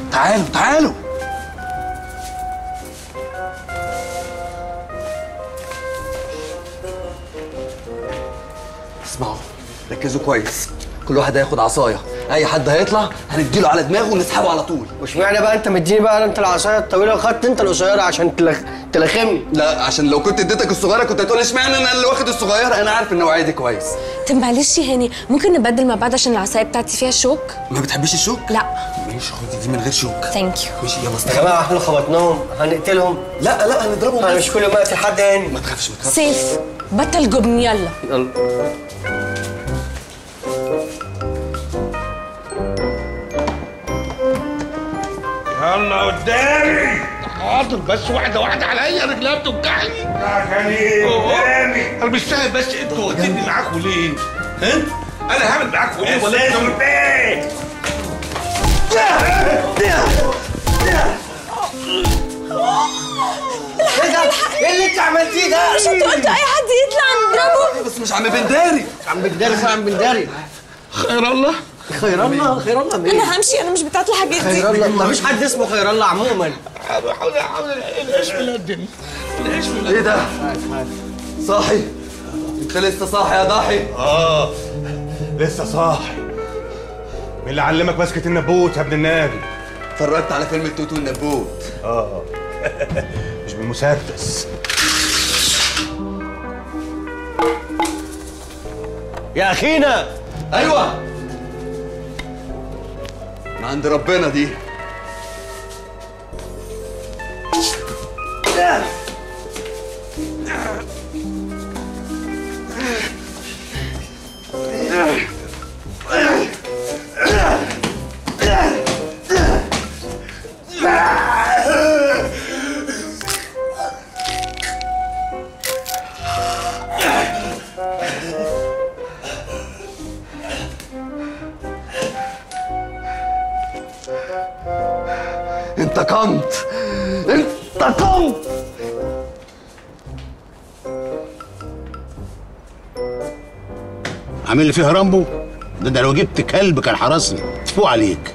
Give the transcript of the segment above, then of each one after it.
تعالوا تعالوا. اسمعوا ركزوا كويس، كل واحد هياخد عصايه، اي حد هيطلع هنديله على دماغه ونسحبه على طول. واشمعنى بقى انت مديني بقى انت العصايه الطويله وخدت انت القصيره عشان تلخمني؟ لا عشان لو كنت اديتك الصغيره كنت هتقول اشمعنى انا اللي واخد الصغيره، انا عارف النوعيه دي كويس. طب معلش يا هاني، ممكن نبدل مع بعض عشان العصايه بتاعتي فيها شوك؟ ما بتحبيش الشوك؟ لا. ماشي خدي دي من غير شوك. ثانك يو. ماشي يلا يا استنى. جماعه احنا خبطناهم هنقتلهم. لا هنضربهم. انا مش كل ما اقتل حد يعني. ما تخافش ما تخافش. سيف بطل جبن يلا. يلا. يلا قدامي. حاضر بس واحدة واحدة عليا، رجليها بتوجعني. يا خليل قدامي. انا مش فاهم بس انتوا واخديني معاكوا ليه؟ ها؟ انا هعمل معاكوا ايه ولا انتوا ايه؟ ايه اللي انت عملتيه ده؟ مش انت قلت اي حد يطلع نضربه؟ بس مش عم بنداري. عم بنداري عم بنداري. خير الله. خير الله خير الله مين؟ انا همشي، انا مش بتاعت الحاجات دي. خير الله مفيش حد اسمه خير الله عموما. حاول العيش في الدنيا. العيش في الدنيا. ايه ده؟ صاحي؟ انت لسه صاحي يا ضاحي؟ لسه صاحي. مين اللي علمك مسكة النبوت يا ابن النبي؟ اتفرجت على فيلم التوت والنبوت. مش بالمسدس. يا اخينا. ايوه من عند ربنا دي. انتقمت. عامل لي فيها رامبو؟ ده لو جبت كلب كان حرسني تفوق عليك.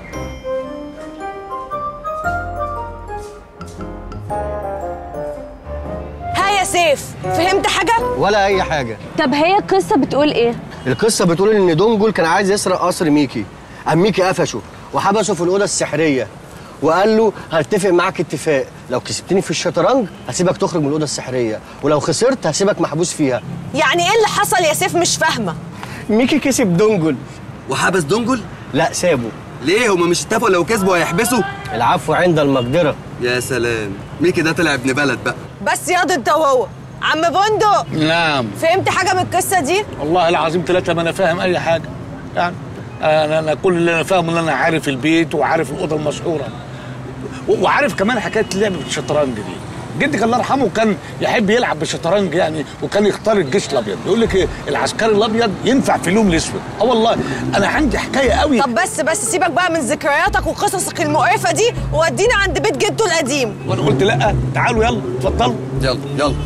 ها يا سيف، فهمت حاجة؟ ولا اي حاجه. طب هي القصة بتقول ايه؟ القصه بتقول ان دونجل كان عايز يسرق قصر ميكي، قام ميكي قفشه وحبسه في الاوضه السحريه وقال له هتفق معاك اتفاق، لو كسبتني في الشطرنج هسيبك تخرج من الاوضه السحريه، ولو خسرت هسيبك محبوس فيها. يعني ايه اللي حصل يا سيف؟ مش فاهمة. ميكي كسب دونجل. وحبس دونجل؟ لا سابه. ليه هما مش اتفقوا لو كسبوا هيحبسوا؟ العفو عند المقدره. يا سلام، ميكي ده طلع ابن بلد بقى. بس ياض انت وهو عم بندق، نعم. فهمت حاجة من القصة دي؟ والله العظيم ثلاثة ما أنا فاهم أي حاجة. يعني أنا كل اللي أنا فاهمه إن أنا عارف البيت وعارف الأوضة المسحورة وعارف كمان حكاية لعبة الشطرنج دي. جدك الله يرحمه كان يحب يلعب بالشطرنج يعني، وكان يختار الجيش الأبيض، يقول لك إيه العسكري الأبيض ينفع في اللون الأسود. والله أنا عندي حكاية قوي. طب بس سيبك بقى من ذكرياتك وقصصك المقرفة دي وودينا عند بيت جده القديم. وأنا قلت لأ، تعالوا يلا اتفضلوا. يلا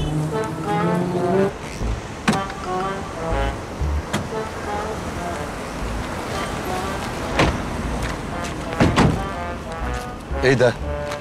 ايه ده؟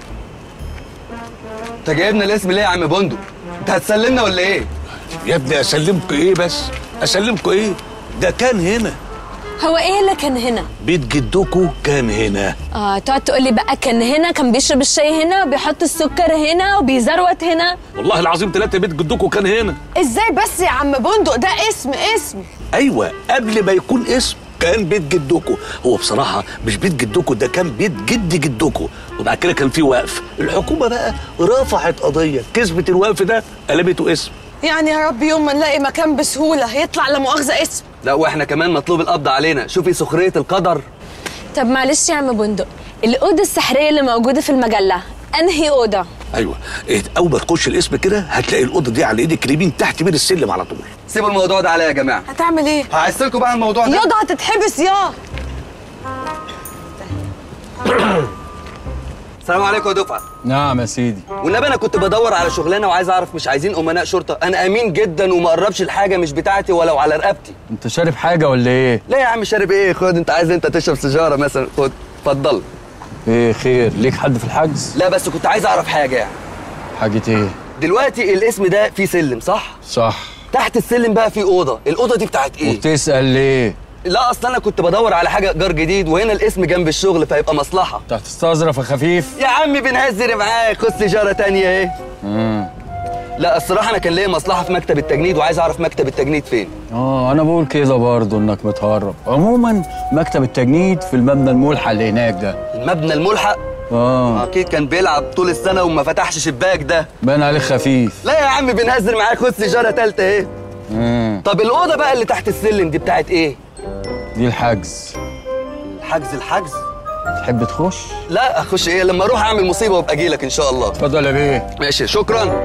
انت جايبنا الاسم ليه يا عم بندق؟ انت هتسلمنا ولا ايه؟ يا ابني أسلمكوا إيه بس؟ أسلمكوا إيه؟ ده كان هنا. هو ايه اللي كان هنا؟ بيت جدكوا كان هنا. تقعد تقول لي بقى كان هنا، كان بيشرب الشاي هنا وبيحط السكر هنا وبيزروت هنا. والله العظيم ثلاثة بيت جدكوا كان هنا. ازاي بس يا عم بندق؟ ده اسم. ايوه قبل ما يكون اسم كان بيت جدكوا. هو بصراحه مش بيت جدكوا، ده كان بيت جد جدكوا، وبعد كده كان في وقف. الحكومه بقى رفعت قضيه، كسبت الوقف ده قلبته اسم. يعني يا رب يوم ما نلاقي مكان بسهوله يطلع لا مؤاخذه اسم. لا واحنا كمان مطلوب القبض علينا، شوفي سخريه القدر. طب معلش يا عم بندق، الاوضه السحريه اللي موجوده في المجله انهي اوضه؟ ايوه اول ما تخش الاسم كده هتلاقي الاوضه دي على ايدك اليمين تحت بير السلم على طول. سيبوا الموضوع ده عليا يا جماعه. هتعمل ايه؟ هعسلكوا بقى الموضوع ده. ياض هتتحبس يا. السلام عليكم يا دفعه. نعم يا سيدي. والنبي انا كنت بدور على شغلانه وعايز اعرف مش عايزين امناء شرطه، انا امين جدا وما قربش الحاجه مش بتاعتي ولو على رقبتي. انت شارب حاجه ولا ايه؟ لا يا عم شارب ايه، خد انت عايز انت تشرب سيجاره مثلا، خد اتفضل. ايه خير؟ ليك حد في الحجز؟ لا بس كنت عايز اعرف حاجه يعني. حاجة ايه؟ دلوقتي الاسم ده فيه سلم صح؟ صح. تحت السلم بقى فيه اوضه، الاوضه دي بتاعت ايه؟ وبتسأل ليه؟ لا اصل انا كنت بدور على حاجه ايجار جديد، وهنا الاسم جنب الشغل فيبقى مصلحه. انت هتستظرف يا خفيف؟ يا عمي بنهزر معاك، خد سيجاره تانيه اهي. لا الصراحه انا كان ليا مصلحه في مكتب التجنيد وعايز اعرف مكتب التجنيد فين. انا بقول كده برضه انك متهرب. عموما مكتب التجنيد في المبنى الملحق اللي هناك ده. المبنى الملحق؟ اكيد كان بيلعب طول السنه وما فتحش شباك ده. باين عليك خفيف. لا يا عم بنهزر معاك، خد سيجاره تالته اهي. طب الاوضه بقى اللي تحت السلم دي بتاعت ايه؟ دي الحجز. الحجز؟ تحب تخش؟ لا اخش ايه، لما اروح اعمل مصيبه وابقى اجي لك ان شاء الله. اتفضل يا بيه. ماشي شكرا.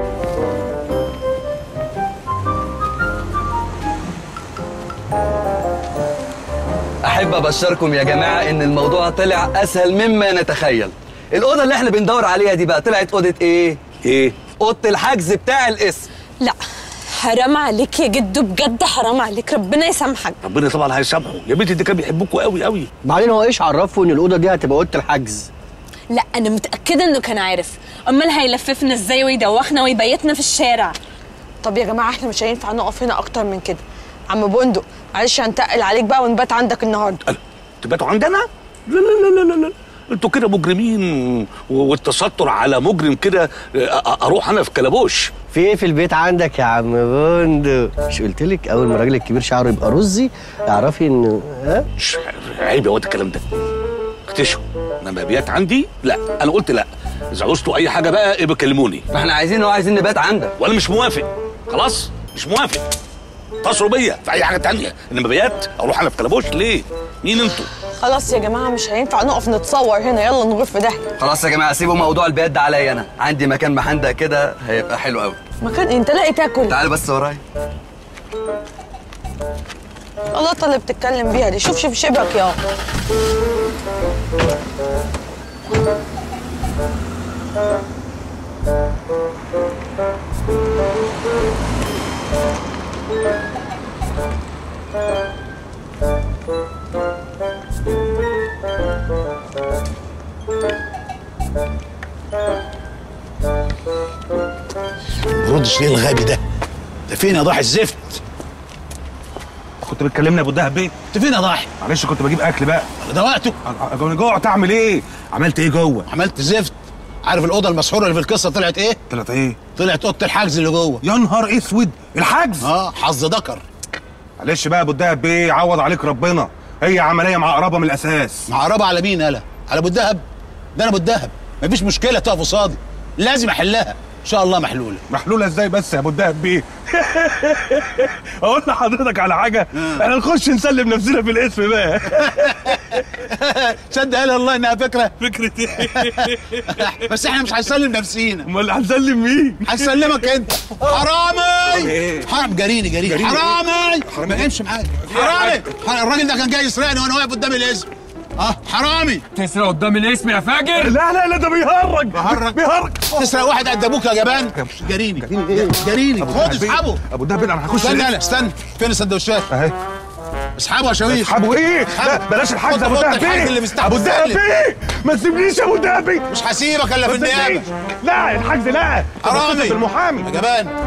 احب ابشركم يا جماعه ان الموضوع طلع اسهل مما نتخيل. الاوضه اللي احنا بندور عليها دي بقى طلعت اوضه ايه؟ ايه؟ اوضه الحجز بتاع الاسم. لا حرام عليك يا جدو، بجد حرام عليك، ربنا يسامحك. ربنا طبعا هيسامحه يا بنتي، دي كان بيحبوكوا قوي قوي. بعدين هو ايش عرفه ان الاوضه دي هتبقى اوضه الحجز؟ لا انا متاكده انه كان عارف، امال هيلففنا ازاي ويدوخنا ويبيتنا في الشارع؟ طب يا جماعه احنا مش هينفع نقف هنا اكتر من كده. عم بندق معلش هنتقل عليك بقى ونبات عندك النهارده. تباتوا عندنا؟ لا لا لا لا لا، انتوا كده مجرمين، والتستر على مجرم كده اروح انا في كلبوش. في ايه في البيت عندك يا عم بندق؟ مش قلت لك اول ما الراجل الكبير شعره يبقى رزي اعرفي انه عيب يا واد الكلام ده. اكتشفوا انما بيات عندي؟ لا انا قلت لا. اذا عوزتوا اي حاجه بقى ابقى كلموني. ما احنا عايزين نبات عندك. وانا مش موافق، خلاص مش موافق. اتصلوا بيا في اي حاجه تانية، انما بيات اروح انا في كلبوش ليه؟ مين انتوا؟ خلاص يا جماعه مش هينفع نقف نتصور هنا، يلا نغور في داهيه. خلاص يا جماعه سيبوا موضوع البيات ده عليا، انا عندي مكان محندق كده هيبقى حلو قوي. مكان انت لاقي تاكل؟ تعال بس ورايا. اللقطه اللي بتتكلم بيها دي، شوف شبك يا بردش ليه الغبي ده؟ ده فين يا ضاحي الزفت؟ كنت بتكلمني يا ابو الدهب بيه؟ انت فين يا ضاحي؟ معلش كنت بجيب اكل بقى. ده وقته. انا جوعت اعمل ايه؟ عملت ايه جوه؟ عملت زفت. عارف الاوضه المسحوره اللي في القصه طلعت ايه؟ طلعت ايه؟ طلعت اوضه الحجز اللي جوه. يا نهار اسود، الحجز؟ حظ ذكر. معلش بقى يا ابو الدهب بيه، عوض عليك ربنا، هي عمليه معقربه من الاساس. معقربه على مين يالا؟ على ابو الدهب؟ ده انا ابو الدهب، مفيش مشكله تقف قصادي، لازم احلها ان شاء الله. محلوله ازاي بس يا ابو الدهب بيه؟ اقول لحضرتك على حاجه، احنا نخش نسلم نفسنا في الاسم بقى. تصدق قال الله انها فكره ايه؟ بس احنا مش هنسلم نفسينا. امال هنسلم مين؟ هنسلمك انت. حرامي حرام، جريني حرامي امشي معايا. حرامي الراجل ده كان جاي يسرقني وانا واقف قدام الاسم. حرامي تسرق قدام الاسم يا فاجر؟ لا ده بيهرج. تسرق واحد قد ابوك يا جبان. جريني خد اسحبه. ابو الدهب انا هخش. استنى فين السندوتشات؟ اهي اسحبه يا شويش. اسحبه ايه؟ لا بلاش الحجز يا ابو الدهب بيه. ابو الدهب بيه ما تسيبنيش يا ابو الدهب بيه. مش هسيبك الا في النيابه. لا الحجز لا. حرامي المحامي يا جبان.